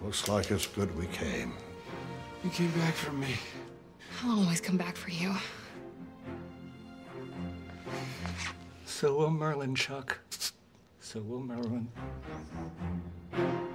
Looks like it's good we came. You came back for me. I'll always come back for you. So will Merlin, Chuck. So will Merlin.